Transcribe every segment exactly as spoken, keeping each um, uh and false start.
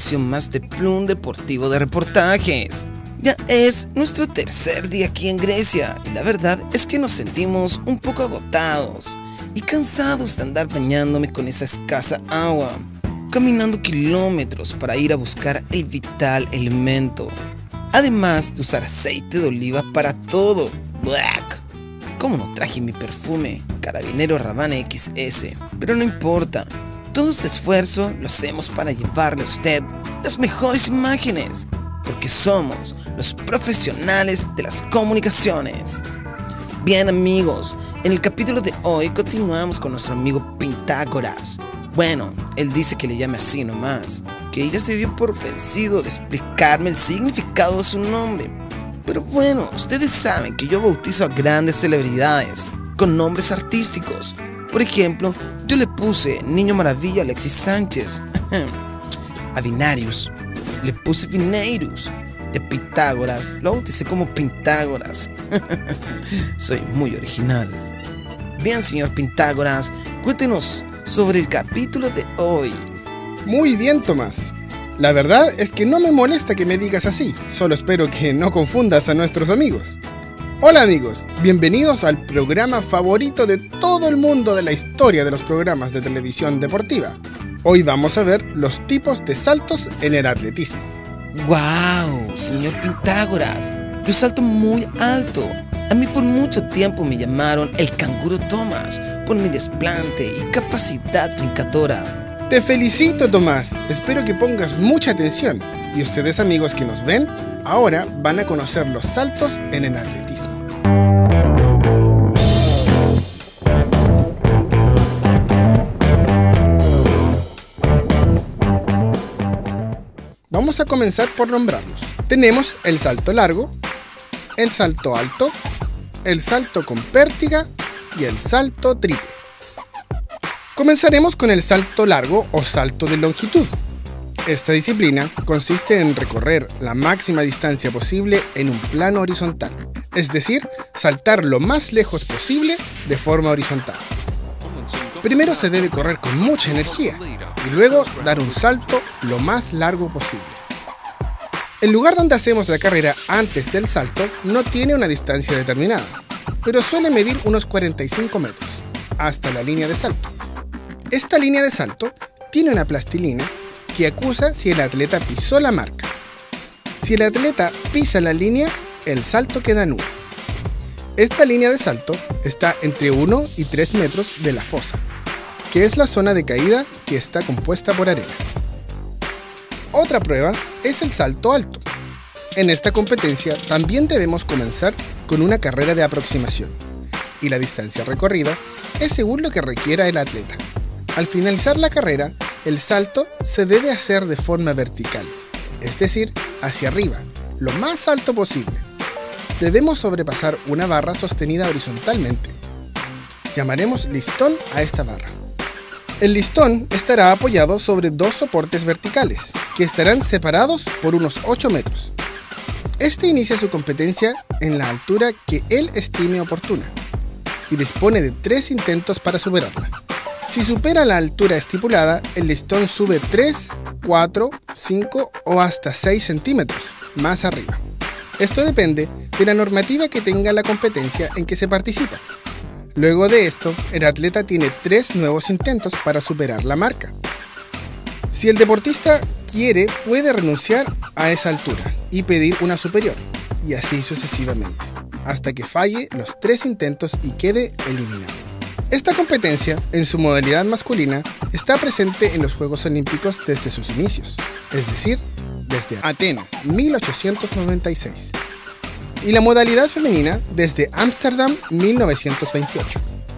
edición más de Plum Deportivo de Reportajes. Ya es nuestro tercer día aquí en Grecia y la verdad es que nos sentimos un poco agotados y cansados de andar bañándome con esa escasa agua, caminando kilómetros para ir a buscar el vital elemento, además de usar aceite de oliva para todo. Black. Como no traje mi perfume Carabinero Rabanne equis ese, pero no importa, todo este esfuerzo lo hacemos para llevarle a usted las mejores imágenes, porque somos los profesionales de las comunicaciones. Bien amigos, en el capítulo de hoy continuamos con nuestro amigo Pitágoras. Bueno, él dice que le llame así nomás, que ella se dio por vencido de explicarme el significado de su nombre. Pero bueno, ustedes saben que yo bautizo a grandes celebridades con nombres artísticos. Por ejemplo, yo le puse Niño Maravilla a Alexis Sánchez, a Vinarius le puse Vineirus, de Pitágoras lo bauticé como Pitágoras. Soy muy original. Bien, señor Pitágoras, cuéntenos sobre el capítulo de hoy. Muy bien, Tomás. La verdad es que no me molesta que me digas así, solo espero que no confundas a nuestros amigos. Hola amigos, bienvenidos al programa favorito de todo el mundo de la historia de los programas de televisión deportiva. Hoy vamos a ver los tipos de saltos en el atletismo. ¡Wow! Señor Pitágoras, yo salto muy alto. A mí por mucho tiempo me llamaron el canguro Tomás por mi desplante y capacidad brincadora. Te felicito, Tomás. Espero que pongas mucha atención. Y ustedes amigos que nos ven, ahora van a conocer los saltos en el atletismo. Vamos a comenzar por nombrarlos. Tenemos el salto largo, el salto alto, el salto con pértiga y el salto triple. Comenzaremos con el salto largo o salto de longitud. Esta disciplina consiste en recorrer la máxima distancia posible en un plano horizontal, es decir, saltar lo más lejos posible de forma horizontal. Primero se debe correr con mucha energía y luego dar un salto lo más largo posible. El lugar donde hacemos la carrera antes del salto no tiene una distancia determinada, pero suele medir unos cuarenta y cinco metros, hasta la línea de salto. Esta línea de salto tiene una plastilina que acusa si el atleta pisó la marca. Si el atleta pisa la línea, el salto queda nulo. Esta línea de salto está entre uno y tres metros de la fosa, que es la zona de caída que está compuesta por arena. Otra prueba es el salto alto. En esta competencia también debemos comenzar con una carrera de aproximación, y la distancia recorrida es según lo que requiera el atleta. Al finalizar la carrera, el salto se debe hacer de forma vertical, es decir, hacia arriba, lo más alto posible. Debemos sobrepasar una barra sostenida horizontalmente. Llamaremos listón a esta barra. El listón estará apoyado sobre dos soportes verticales, que estarán separados por unos ocho metros. Este inicia su competencia en la altura que él estime oportuna, y dispone de tres intentos para superarla. Si supera la altura estipulada, el listón sube tres, cuatro, cinco o hasta seis centímetros más arriba. Esto depende de la normativa que tenga la competencia en que se participa. Luego de esto, el atleta tiene tres nuevos intentos para superar la marca. Si el deportista quiere, puede renunciar a esa altura y pedir una superior, y así sucesivamente, hasta que falle los tres intentos y quede eliminado. Esta competencia, en su modalidad masculina, está presente en los Juegos Olímpicos desde sus inicios, es decir, desde Atenas, mil ochocientos noventa y seis. Y la modalidad femenina desde Ámsterdam, mil novecientos veintiocho.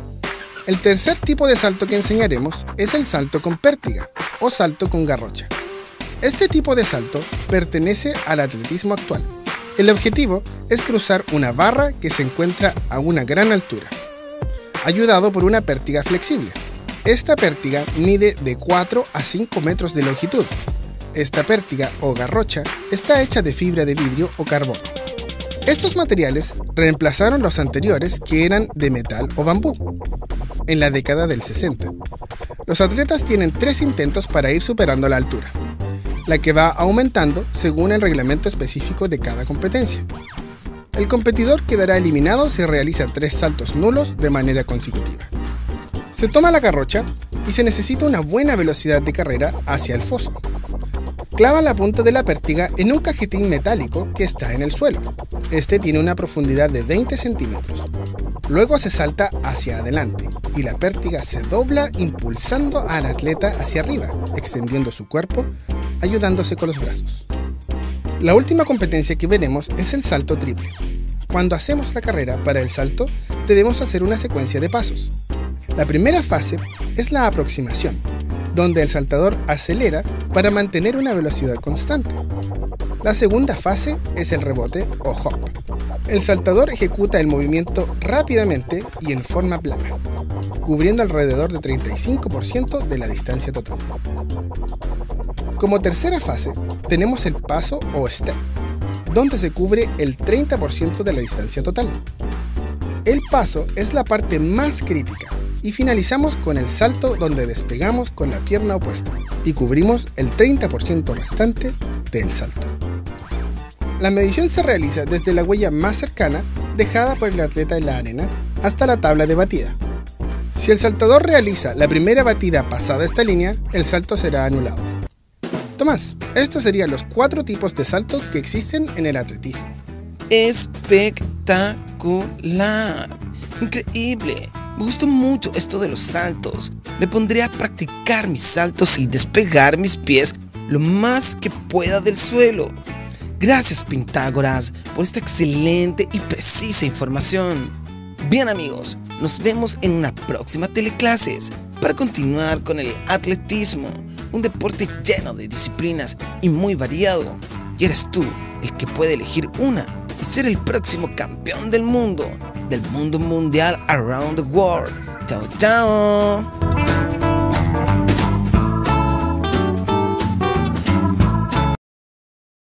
El tercer tipo de salto que enseñaremos es el salto con pértiga o salto con garrocha. Este tipo de salto pertenece al atletismo actual. El objetivo es cruzar una barra que se encuentra a una gran altura, ayudado por una pértiga flexible. Esta pértiga mide de cuatro a cinco metros de longitud. Esta pértiga o garrocha está hecha de fibra de vidrio o carbono. Estos materiales reemplazaron los anteriores que eran de metal o bambú en la década del sesenta. Los atletas tienen tres intentos para ir superando la altura. la que va aumentando según el reglamento específico de cada competencia. El competidor quedará eliminado si realiza tres saltos nulos de manera consecutiva. Se toma la garrocha y se necesita una buena velocidad de carrera hacia el foso. Clava la punta de la pértiga en un cajetín metálico que está en el suelo. Este tiene una profundidad de veinte centímetros. Luego se salta hacia adelante y la pértiga se dobla impulsando al atleta hacia arriba, extendiendo su cuerpo, ayudándose con los brazos. La última competencia que veremos es el salto triple. Cuando hacemos la carrera para el salto, debemos hacer una secuencia de pasos. La primera fase es la aproximación, donde el saltador acelera para mantener una velocidad constante. La segunda fase es el rebote o hop. El saltador ejecuta el movimiento rápidamente y en forma plana, cubriendo alrededor de treinta y cinco por ciento de la distancia total. Como tercera fase, tenemos el paso o step, donde se cubre el treinta por ciento de la distancia total. El paso es la parte más crítica y finalizamos con el salto, donde despegamos con la pierna opuesta y cubrimos el treinta por ciento restante del salto. La medición se realiza desde la huella más cercana, dejada por el atleta en la arena, hasta la tabla de batida. Si el saltador realiza la primera batida pasada esta línea, el salto será anulado. Tomás, estos serían los cuatro tipos de salto que existen en el atletismo. Espectacular, increíble. Me gustó mucho esto de los saltos. Me pondré a practicar mis saltos y despegar mis pies lo más que pueda del suelo. Gracias, Pintágoras, por esta excelente y precisa información. Bien, amigos, nos vemos en una próxima teleclases para continuar con el atletismo, un deporte lleno de disciplinas y muy variado. Y eres tú el que puede elegir una y ser el próximo campeón del mundo, del mundo mundial around the world. Chao, chao.